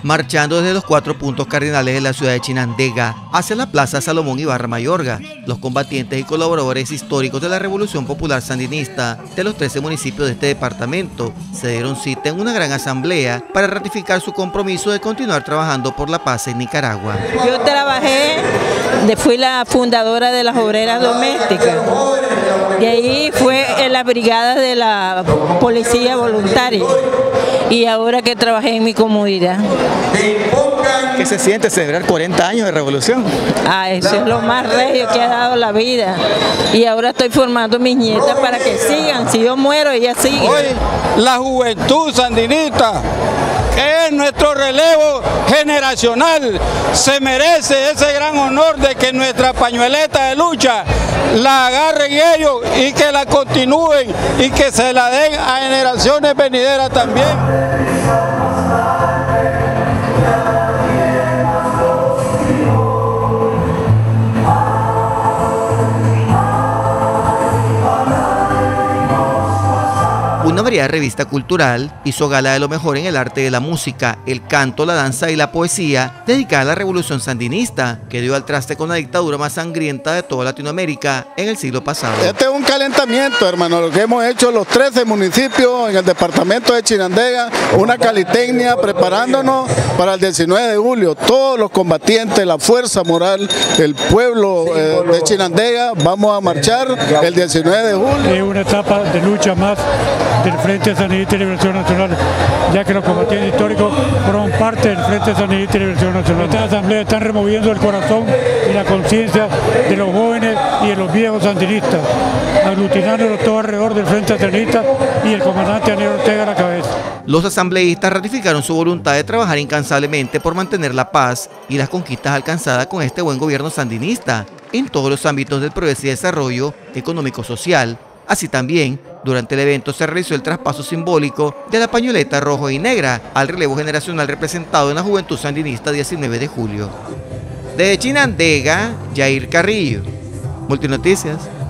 marchando desde los 4 puntos cardinales de la ciudad de Chinandega hacia la Plaza Salomón Ibarra Mayorga. Los combatientes y colaboradores históricos de la Revolución Popular Sandinista de los 13 municipios de este departamento se dieron cita en una gran asamblea para ratificar su compromiso de continuar trabajando por la paz en Nicaragua. Yo fui la fundadora de las obreras domésticas. De ahí fue en la brigada de la policía voluntaria y ahora que trabajé en mi comunidad. ¿Qué se siente celebrar 40 años de revolución? Eso es lo más regio que ha dado la vida y ahora estoy formando mis nietas para que sigan. Si yo muero, ellas siguen. Hoy la juventud sandinista, que es nuestro relevo generacional, se merece ese gran honor de que nuestra pañueleta de lucha la agarren ellos y que la continúen y que se la den a generaciones venideras también. Una variada revista cultural hizo gala de lo mejor en el arte de la música, el canto, la danza y la poesía, dedicada a la Revolución Sandinista, que dio al traste con la dictadura más sangrienta de toda Latinoamérica en el siglo pasado. Este es un calentamiento, hermano, lo que hemos hecho los 13 municipios en el departamento de Chinandega, una calitecnia preparándonos para el 19 de julio. Todos los combatientes, la fuerza moral, el pueblo de Chinandega, vamos a marchar el 19 de julio. Es una etapa de lucha más del Frente Sandinista y Liberación Nacional, ya que los combatientes históricos fueron parte del Frente Sandinista y Liberación Nacional. Estas asambleas están removiendo el corazón y la conciencia de los jóvenes y de los viejos sandinistas, aglutinándolos todo alrededor del Frente Sandinista y el comandante Aníbal Ortega a la cabeza. Los asambleístas ratificaron su voluntad de trabajar incansablemente por mantener la paz y las conquistas alcanzadas con este buen gobierno sandinista en todos los ámbitos del progreso y desarrollo económico-social. Así también, durante el evento se realizó el traspaso simbólico de la pañoleta rojo y negra al relevo generacional representado en la Juventud Sandinista 19 de julio. De Chinandega, Jair Carrillo, Multinoticias.